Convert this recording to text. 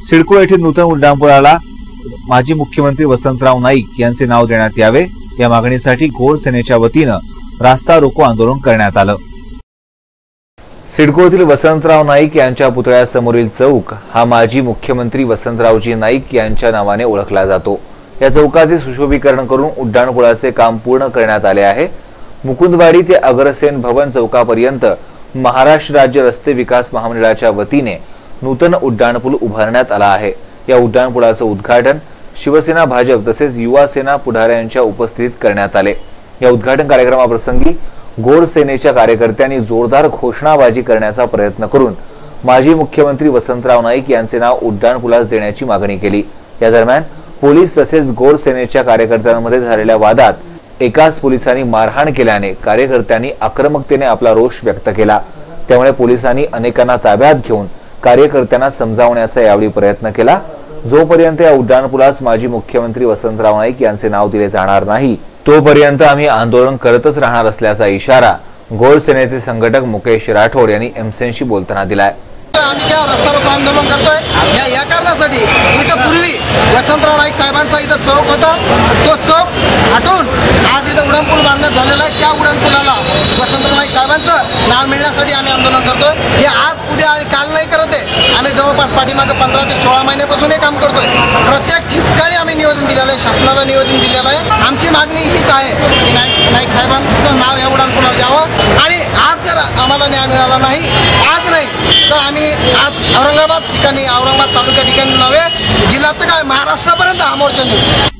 सिडको येथील नूतन उड्डाणपुलाला माजी मुख्यमंत्री वसंतराव नाईक यांचे नाव देण्यात यावे या मागणीसाठी घोर सेनेच्या वतीने रास्ता रोको आंदोलन करण्यात आलं। सिडकोतील वसंतराव नाईक यांच्या पुतळ्यासमोरील चौक हा माजी मुख्यमंत्री वसंतरावजी नाईक यांच्या नावाने ओळखला जातो। या चौकाचे सुशोभीकरण करून उड्डाणपुलाचे काम पूर्ण करण्यात आले आहे। मुकुंदवाडी ते अग्रसेन भवन चौकापर्यंत महाराष्ट्र राज्य रस्ते विकास महामंडळाच्या वतीने नूतन उड्डाणपूल उभारण्यात आला आहे। या उड्डाणपुलाचे उद्घाटन शिवसेना भाजप तसेच युवा सेना पुढाऱ्यांच्या उपस्थितीत करण्यात आले। या उद्घाटन कार्यक्रमाप्रसंगी घोर सेनेच्या कार्यकर्त्यांनी जोरदार घोषणाबाजी करण्याचा प्रयत्न करून माजी मुख्यमंत्री वसंतराव नाईक यांचे नाव उड्डाणपुलास देण्याची मागणी केली। या दरम्यान पोलीस तसेच घोर सेनेच्या कार्यकर्त्यांमध्ये झालेल्या वादात एकाच पोलिसांनी मारहाण केल्याने कार्यकर्त्यांनी आक्रमकतेने आपला रोष व्यक्त केला। त्यामुळे पोलिसांनी अनेकांना ताब्यात घेऊन कार्यकर्त्यांना समजावण्याचा यावेळी प्रयत्न केला। जोपर्यंत या उड्डाणपुलास माजी मुख्यमंत्री वसंतराव नाईक यांचे नाव दिले जाणार नाही तोपर्यंत आम्ही आंदोलन करतच राहणार असल्याचा इशारा घोर सेनेचे संघटक मुकेश राठोड यांनी एमसेनशी बोलताना दिलाय। आम्ही क्या रस्ता रोको आंदोलन करतोय या कारणासाठी इथं पूर्वी वसंतराव नाईक साहेबांचा इथं चौक होता, तो चौक हटून आज इथं उड्डाणपूल बांधण्यात झालेला आहे। त्या उड्डाणपुलाला वसंतराव नाईक साहेबांचं नाव मिळण्यासाठी आम्ही आंदोलन करतोय। हे आज उद्या आणि काल नाही करत आहे, आम्ही जवळपास पाठीमागे 15 ते 16 महिन्यापासून हे काम करतोय। प्रत्येक ठिकाणी आम्ही निवेदन दिलेलं आहे, शासनाला निवेदन दिलेलं आहे। आमची मागणी हीच आहे की नाईक साहेबांचं नाव या उड्डाणपुलाला द्यावं आणि आज जर आम्हाला न्याय मिळाला नाही, आज नाही तर आम्ही आज औरंगाबाद ठिकाणी, औरंगाबाद तालुक्या ठिकाणी नव्हे जिल्ह्यात काय महाराष्ट्रापर्यंत हा मोर्चा नेऊ।